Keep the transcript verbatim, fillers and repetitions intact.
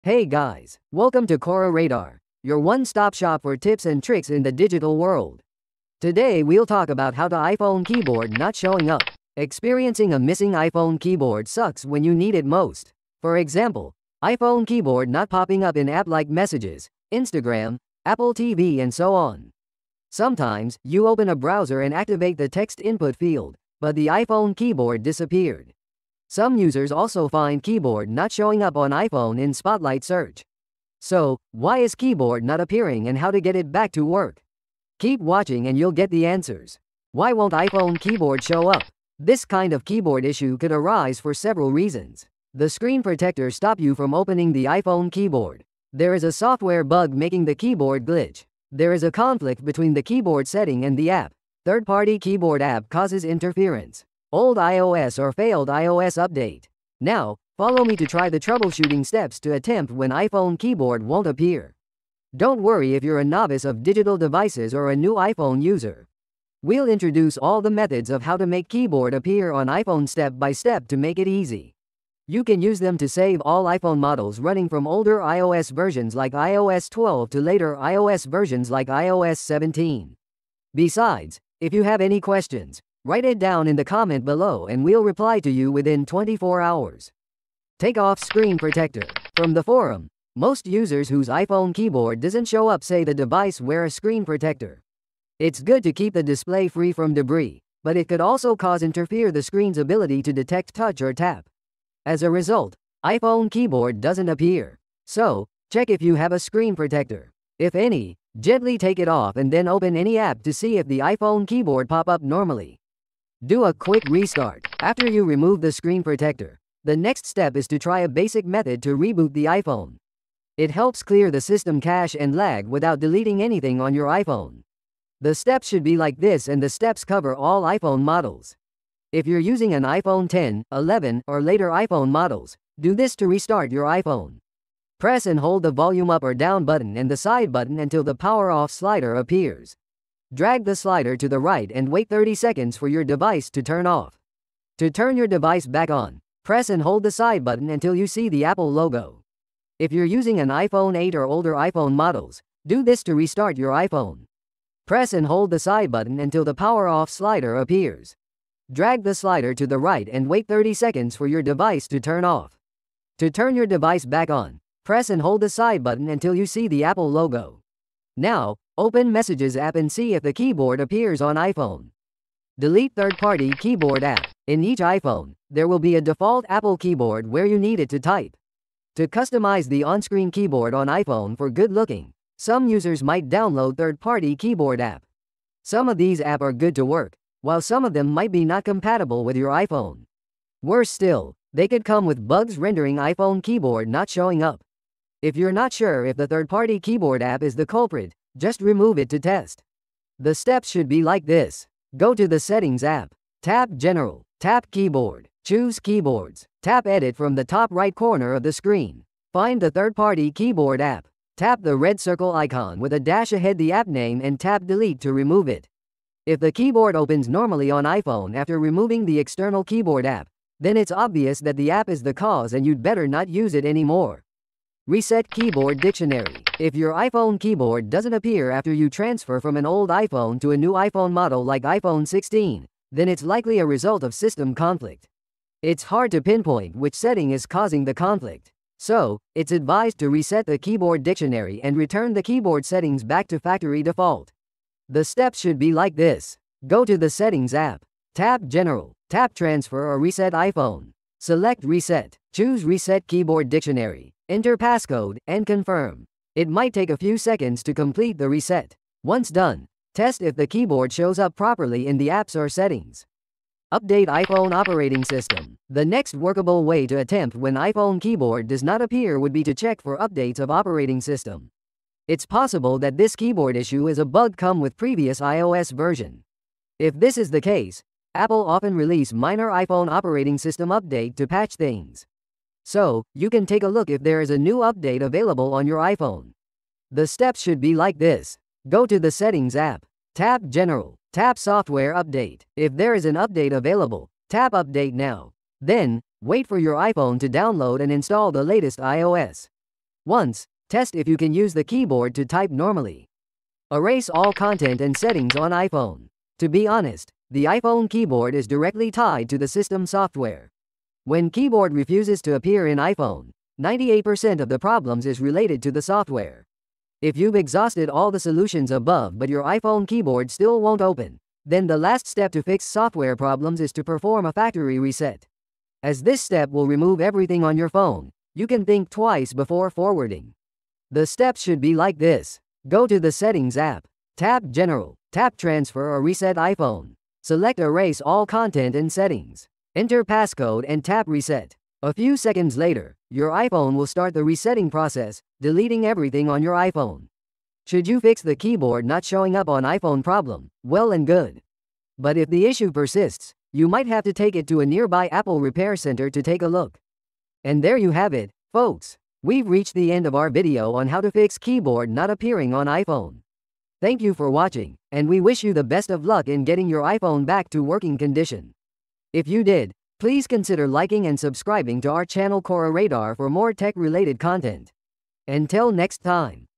Hey guys, welcome to Cora Radar, your one-stop shop for tips and tricks in the digital world. Today we'll talk about how the iPhone keyboard not showing up. Experiencing a missing iPhone keyboard sucks when you need it most. For example, iPhone keyboard not popping up in app like Messages, Instagram, Apple T V and so on. Sometimes, you open a browser and activate the text input field, but the iPhone keyboard disappeared. Some users also find keyboard not showing up on iPhone in Spotlight search. So, why is keyboard not appearing and how to get it back to work? Keep watching and you'll get the answers. Why won't iPhone keyboard show up? This kind of keyboard issue could arise for several reasons. The screen protector stop you from opening the iPhone keyboard. There is a software bug making the keyboard glitch. There is a conflict between the keyboard setting and the app. Third-party keyboard app causes interference. Old iOS or failed iOS update. Now, follow me to try the troubleshooting steps to attempt when iPhone keyboard won't appear. Don't worry if you're a novice of digital devices or a new iPhone user. We'll introduce all the methods of how to make keyboard appear on iPhone step by step to make it easy. You can use them to save all iPhone models running from older iOS versions like i O S twelve to later iOS versions like i O S seventeen. Besides, if you have any questions, write it down in the comment below and we'll reply to you within twenty-four hours. Take off screen protector. From the forum, most users whose iPhone keyboard doesn't show up say the device wear a screen protector. It's good to keep the display free from debris, but it could also cause interfere the screen's ability to detect touch or tap. As a result, iPhone keyboard doesn't appear. So, check if you have a screen protector. If any, gently take it off and then open any app to see if the iPhone keyboard pop up normally. Do a quick restart. After you remove the screen protector, the next step is to try a basic method to reboot the iPhone. It helps clear the system cache and lag without deleting anything on your iPhone. The steps should be like this and the steps cover all iPhone models. If you're using an iPhone ten, eleven, or later iPhone models, do this to restart your iPhone. Press and hold the volume up or down button and the side button until the power off slider appears. Drag the slider to the right and wait thirty seconds for your device to turn off. To turn your device back on, press and hold the side button until you see the Apple logo. If you're using an iPhone eight or older iPhone models, do this to restart your iPhone. Press and hold the side button until the power off slider appears. Drag the slider to the right and wait thirty seconds for your device to turn off. To turn your device back on, press and hold the side button until you see the Apple logo. Now, open Messages app and see if the keyboard appears on iPhone. Delete third-party keyboard app. In each iPhone, there will be a default Apple keyboard where you need it to type. To customize the on-screen keyboard on iPhone for good looking, some users might download third-party keyboard app. Some of these apps are good to work, while some of them might be not compatible with your iPhone. Worse still, they could come with bugs rendering iPhone keyboard not showing up. If you're not sure if the third-party keyboard app is the culprit, just remove it to test. The steps should be like this. Go to the Settings app. Tap General. Tap Keyboard. Choose Keyboards. Tap Edit from the top right corner of the screen. Find the third-party keyboard app. Tap the red circle icon with a dash ahead the app name and tap Delete to remove it. If the keyboard opens normally on iPhone after removing the external keyboard app, then it's obvious that the app is the cause and you'd better not use it anymore. Reset Keyboard Dictionary. If your iPhone keyboard doesn't appear after you transfer from an old iPhone to a new iPhone model like iPhone sixteen, then it's likely a result of system conflict. It's hard to pinpoint which setting is causing the conflict. So, it's advised to reset the keyboard dictionary and return the keyboard settings back to factory default. The steps should be like this. Go to the Settings app. Tap General. Tap Transfer or Reset iPhone. Select Reset. Choose Reset Keyboard Dictionary. Enter passcode and confirm. It might take a few seconds to complete the reset. Once done, test if the keyboard shows up properly in the apps or settings. Update iPhone operating system. The next workable way to attempt when iPhone keyboard does not appear would be to check for updates of operating system. It's possible that this keyboard issue is a bug come with previous iOS version. If this is the case, Apple often release minor iPhone operating system update to patch things. So, you can take a look if there is a new update available on your iPhone. The steps should be like this. Go to the Settings app. Tap General. Tap Software Update. If there is an update available, tap Update Now. Then, wait for your iPhone to download and install the latest iOS. Once, test if you can use the keyboard to type normally. Erase all content and settings on iPhone. To be honest, the iPhone keyboard is directly tied to the system software. When keyboard refuses to appear in iPhone, ninety-eight percent of the problems is related to the software. If you've exhausted all the solutions above but your iPhone keyboard still won't open, then the last step to fix software problems is to perform a factory reset. As this step will remove everything on your phone, you can think twice before forwarding. The steps should be like this. Go to the Settings app, tap General, tap Transfer or Reset iPhone. Select Erase all content and settings. Enter passcode and tap Reset. A few seconds later, your iPhone will start the resetting process, deleting everything on your iPhone. Should you fix the keyboard not showing up on iPhone problem, well and good. But if the issue persists, you might have to take it to a nearby Apple repair center to take a look. And there you have it, folks. We've reached the end of our video on how to fix keyboard not appearing on iPhone. Thank you for watching, and we wish you the best of luck in getting your iPhone back to working condition. If you did, please consider liking and subscribing to our channel Cora Radar for more tech-related content. Until next time.